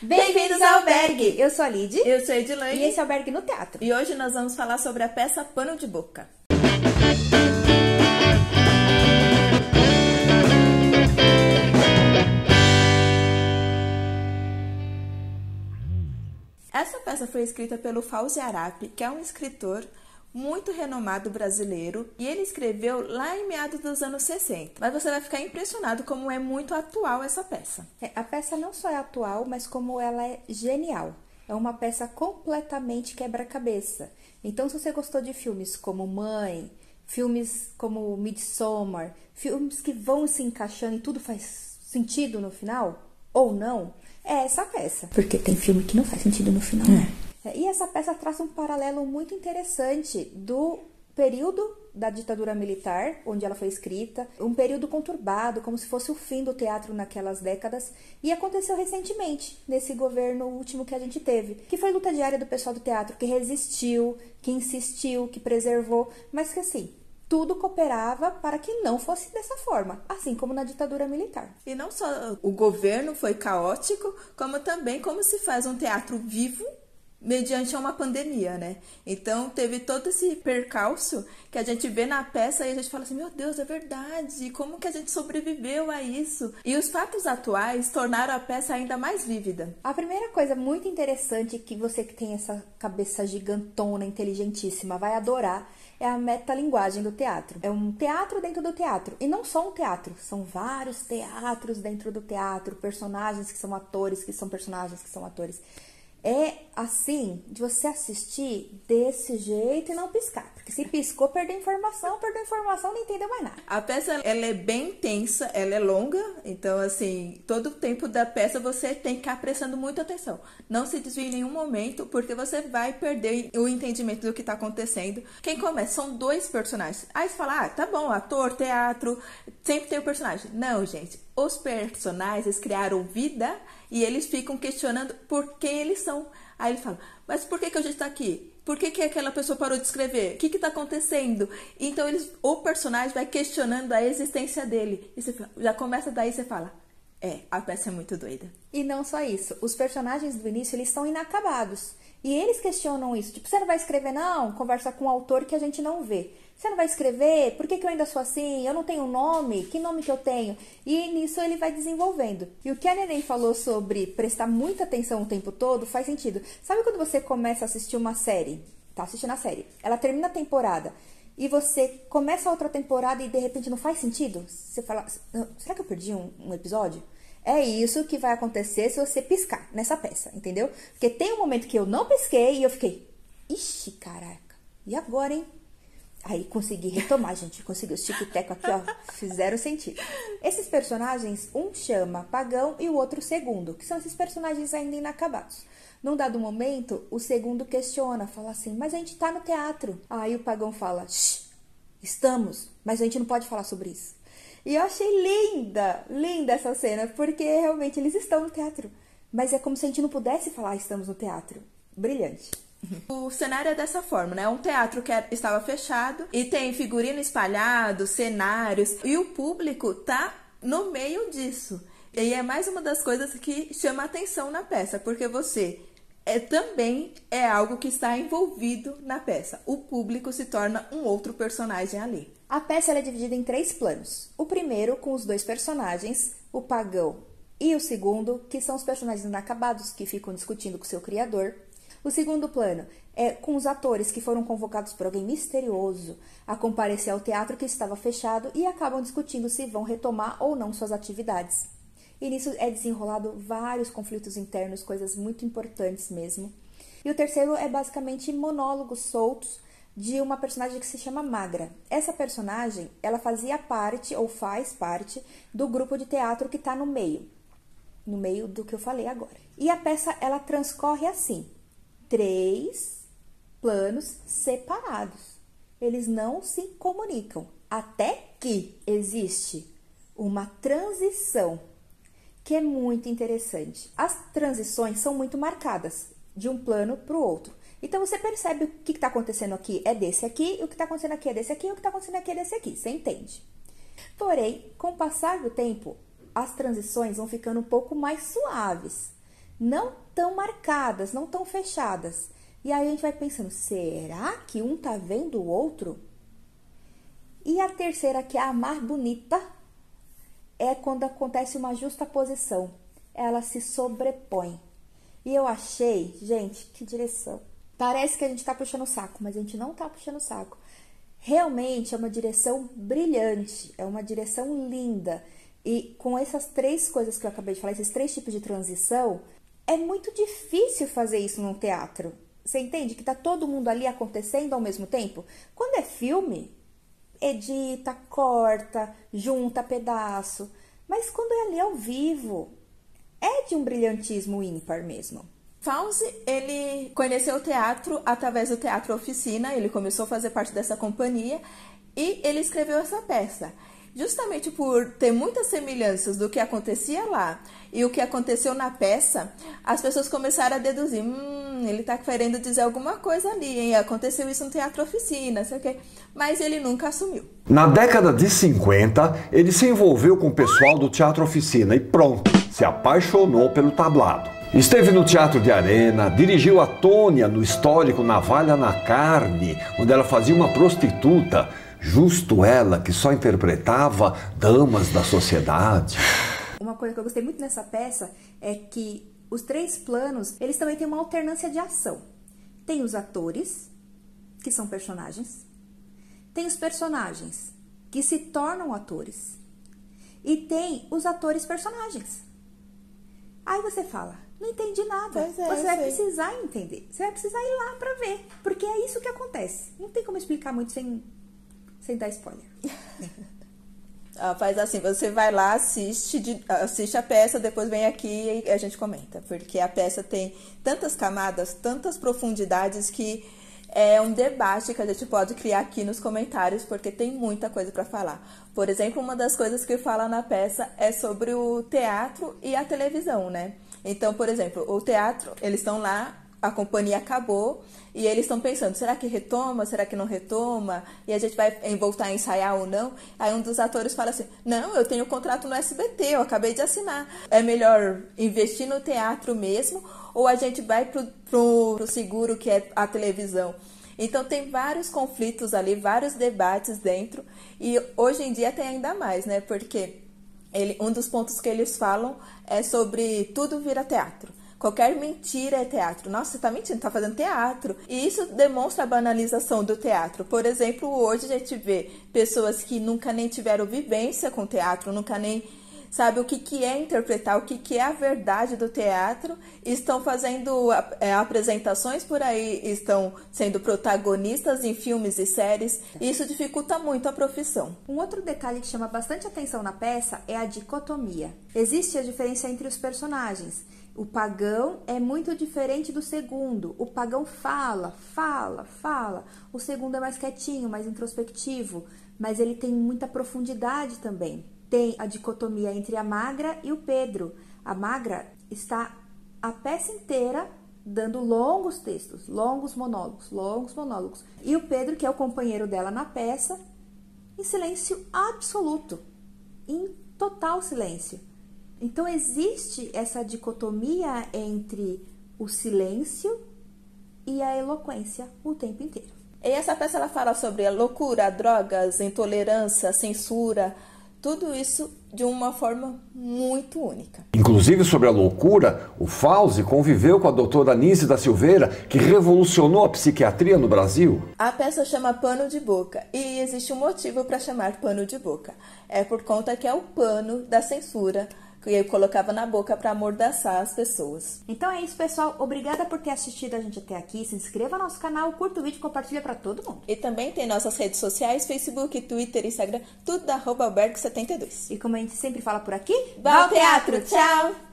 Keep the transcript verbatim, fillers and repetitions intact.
Bem-vindos ao Albergue! Eu sou a Lid. Eu sou a Edilane. E esse é o Albergue no Teatro. E hoje nós vamos falar sobre a peça Pano de Boca. Essa peça foi escrita pelo Fauzi Arap, que é um escritor muito renomado brasileiro, e ele escreveu lá em meados dos anos sessenta. Mas você vai ficar impressionado como é muito atual essa peça. É, a peça não só é atual, mas como ela é genial. É uma peça completamente quebra-cabeça. Então, se você gostou de filmes como Mãe, filmes como Midsommar, filmes que vão se encaixando e tudo faz sentido no final, ou não, é essa peça. Porque tem filme que não faz sentido no final, né? É. E essa peça traz um paralelo muito interessante do período da ditadura militar, onde ela foi escrita, um período conturbado, como se fosse o fim do teatro naquelas décadas, e aconteceu recentemente, nesse governo último que a gente teve, que foi luta diária do pessoal do teatro, que resistiu, que insistiu, que preservou, mas que assim, tudo cooperava para que não fosse dessa forma, assim como na ditadura militar. E não só o governo foi caótico, como também como se faz um teatro vivo mediante uma pandemia, né? Então, teve todo esse percalço que a gente vê na peça e a gente fala assim, meu Deus, é verdade, como que a gente sobreviveu a isso? E os fatos atuais tornaram a peça ainda mais vívida. A primeira coisa muito interessante que você que tem essa cabeça gigantona, inteligentíssima, vai adorar é a metalinguagem do teatro. É um teatro dentro do teatro. E não só um teatro, são vários teatros dentro do teatro, personagens que são atores, que são personagens que são atores. É assim, de você assistir desse jeito e não piscar. Porque se piscou, perdeu informação, perdeu informação, não entendeu mais nada. A peça, ela é bem intensa, ela é longa. Então, assim, todo o tempo da peça você tem que ficar prestando muita atenção. Não se desvie em nenhum momento, porque você vai perder o entendimento do que está acontecendo. Quem começa? São dois personagens. Aí você fala, ah, tá bom, ator, teatro, sempre tem o personagem. Não, gente. Os personagens criaram vida e eles ficam questionando por quem eles são. Aí ele fala, mas por que, que a gente tá aqui? Por que, que aquela pessoa parou de escrever? O que que tá acontecendo? Então eles, o personagem vai questionando a existência dele. E você já começa daí e você fala, é, a peça é muito doida. E não só isso, os personagens do início, eles estão inacabados. E eles questionam isso, tipo, você não vai escrever não? Conversa com o autor que a gente não vê. Você não vai escrever? Por que, que eu ainda sou assim? Eu não tenho nome? Que nome que eu tenho? E nisso ele vai desenvolvendo. E o que a Neném falou sobre prestar muita atenção o tempo todo faz sentido. Sabe quando você começa a assistir uma série? Tá assistindo a série. Ela termina a temporada. E você começa a outra temporada e de repente não faz sentido? Você fala, será que eu perdi um, um episódio? É isso que vai acontecer se você piscar nessa peça, entendeu? Porque tem um momento que eu não pisquei e eu fiquei, ixi, caraca, e agora, hein? Aí consegui retomar, gente, consegui os tic-teco aqui, ó, fizeram sentido. Esses personagens, um chama Pagão e o outro Segundo, que são esses personagens ainda inacabados. Num dado momento, o Segundo questiona, fala assim, mas a gente tá no teatro. Aí o Pagão fala, shh, estamos, mas a gente não pode falar sobre isso. E eu achei linda, linda essa cena, porque realmente eles estão no teatro. Mas é como se a gente não pudesse falar estamos no teatro. Brilhante. O cenário é dessa forma, né? Um teatro que estava fechado e tem figurino espalhado, cenários, e o público tá no meio disso. E é mais uma das coisas que chama atenção na peça, porque você é, também é algo que está envolvido na peça. O público se torna um outro personagem ali. A peça ela é dividida em três planos. O primeiro com os dois personagens, o Pagão e o Segundo, que são os personagens inacabados que ficam discutindo com seu criador. O segundo plano é com os atores que foram convocados por alguém misterioso a comparecer ao teatro que estava fechado e acabam discutindo se vão retomar ou não suas atividades. E nisso é desenrolado vários conflitos internos, coisas muito importantes mesmo. E o terceiro é basicamente monólogos soltos de uma personagem que se chama Magra. Essa personagem, ela fazia parte, ou faz parte, do grupo de teatro que está no meio. No meio do que eu falei agora. E a peça, ela transcorre assim. Três planos separados. Eles não se comunicam. Até que existe uma transição que é muito interessante. As transições são muito marcadas de um plano para o outro. Então, você percebe o que está acontecendo aqui é desse aqui, e o que está acontecendo aqui é desse aqui, e o que está acontecendo aqui é desse aqui. Você entende? Porém, com o passar do tempo, as transições vão ficando um pouco mais suaves. não tão marcadas, não tão fechadas. E aí a gente vai pensando, será que um tá vendo o outro? E a terceira, que é a mais bonita, é quando acontece uma justaposição. Ela se sobrepõe. E eu achei, gente, que direção. Parece que a gente tá puxando o saco, mas a gente não tá puxando o saco. Realmente é uma direção brilhante, é uma direção linda. E com essas três coisas que eu acabei de falar, esses três tipos de transição, é muito difícil fazer isso num teatro. Você entende que tá todo mundo ali acontecendo ao mesmo tempo? Quando é filme, edita, corta, junta pedaço. Mas quando é ali ao vivo, é de um brilhantismo ímpar mesmo. Fauzi, ele conheceu o teatro através do Teatro Oficina, ele começou a fazer parte dessa companhia e ele escreveu essa peça. Justamente por ter muitas semelhanças do que acontecia lá e o que aconteceu na peça, as pessoas começaram a deduzir, hum, ele tá querendo dizer alguma coisa ali, hein? Aconteceu isso no Teatro Oficina, sei o quê. Mas ele nunca assumiu. Na década de cinquenta, ele se envolveu com o pessoal do Teatro Oficina e pronto, se apaixonou pelo tablado. Esteve no Teatro de Arena, dirigiu a Tônia no histórico Navalha na Carne, onde ela fazia uma prostituta, justo ela que só interpretava damas da sociedade. Uma coisa que eu gostei muito nessa peça é que os três planos, eles também têm uma alternância de ação. Tem os atores, que são personagens, tem os personagens, que se tornam atores, e tem os atores personagens. Aí você fala, não entendi nada. Pois é, você vai sei. precisar entender, você vai precisar ir lá pra ver, porque é isso que acontece. Não tem como explicar muito sem... sem dar spoiler. Ah, faz assim, você vai lá, assiste, de, assiste a peça, depois vem aqui e a gente comenta. Porque a peça tem tantas camadas, tantas profundidades que é um debate que a gente pode criar aqui nos comentários, porque tem muita coisa para falar. Por exemplo, uma das coisas que fala na peça é sobre o teatro e a televisão, né? Então, por exemplo, o teatro, eles estão lá, a companhia acabou e eles estão pensando, será que retoma, será que não retoma? E a gente vai voltar a ensaiar ou não? Aí um dos atores fala assim, não, eu tenho contrato no S B T, eu acabei de assinar. É melhor investir no teatro mesmo ou a gente vai pro, pro, pro seguro que é a televisão? Então tem vários conflitos ali, vários debates dentro e hoje em dia tem ainda mais, né? Porque ele, um dos pontos que eles falam é sobre tudo vira teatro. Qualquer mentira é teatro. Nossa, você tá mentindo, tá fazendo teatro. E isso demonstra a banalização do teatro. Por exemplo, hoje a gente vê pessoas que nunca nem tiveram vivência com teatro, nunca nem sabem o que, que é interpretar, o que, que é a verdade do teatro, estão fazendo é, apresentações por aí, estão sendo protagonistas em filmes e séries, e isso dificulta muito a profissão. Um outro detalhe que chama bastante atenção na peça é a dicotomia. Existe a diferença entre os personagens. O pagão é muito diferente do segundo. O pagão fala, fala, fala. O segundo é mais quietinho, mais introspectivo, mas ele tem muita profundidade também. Tem a dicotomia entre a Magra e o Pedro. A Magra está a peça inteira dando longos textos, longos monólogos, longos monólogos. E o Pedro, que é o companheiro dela na peça, em silêncio absoluto, em total silêncio. Então, existe essa dicotomia entre o silêncio e a eloquência o tempo inteiro. E essa peça ela fala sobre a loucura, drogas, intolerância, censura, tudo isso de uma forma muito única. Inclusive sobre a loucura, o Fauzi conviveu com a doutora Anísia da Silveira, que revolucionou a psiquiatria no Brasil. A peça chama Pano de Boca e existe um motivo para chamar Pano de Boca. É por conta que é o pano da censura que eu colocava na boca para amordaçar as pessoas. Então é isso, pessoal. Obrigada por ter assistido a gente até aqui. Se inscreva no nosso canal, curta o vídeo e compartilha para todo mundo. E também tem nossas redes sociais, Facebook, Twitter, Instagram, tudo da arroba albergue setenta e dois. E como a gente sempre fala por aqui, Vá ao teatro! Tchau!